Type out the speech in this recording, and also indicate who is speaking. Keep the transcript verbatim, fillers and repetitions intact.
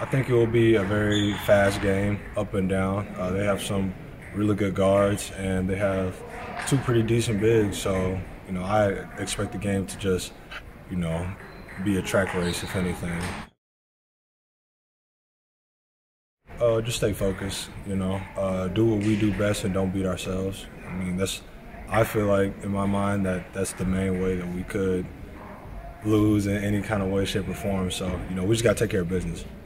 Speaker 1: I think it will be a very fast game, up and down. Uh, they have some really good guards, and they have two pretty decent bigs. So, you know, I expect the game to just, you know, be a track race, if anything. Uh, just stay focused, you know, uh, do what we do best and don't beat ourselves. I mean, that's, I feel like in my mind that that's the main way that we could lose in any kind of way, shape, or form. So, you know, we just got to take care of business.